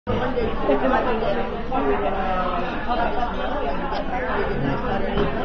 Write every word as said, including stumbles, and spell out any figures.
One day, I think that we were gonna, uh, get married and I started